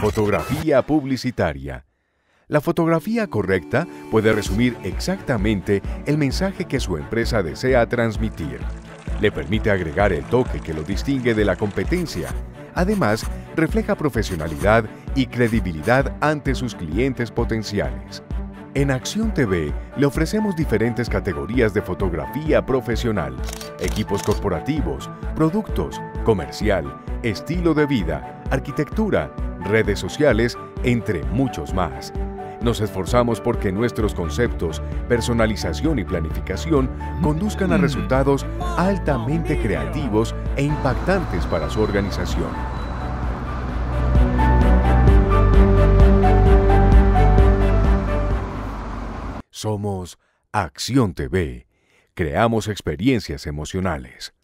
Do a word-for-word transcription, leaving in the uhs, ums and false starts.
Fotografía publicitaria. La fotografía correcta puede resumir exactamente el mensaje que su empresa desea transmitir. Le permite agregar el toque que lo distingue de la competencia. Además, refleja profesionalidad y credibilidad ante sus clientes potenciales. En Acción T V le ofrecemos diferentes categorías de fotografía profesional, equipos corporativos, productos, comercial, estilo de vida, arquitectura, redes sociales, entre muchos más. Nos esforzamos porque nuestros conceptos, personalización y planificación conduzcan a resultados altamente creativos e impactantes para su organización. Somos Acción T V. Creamos experiencias emocionales.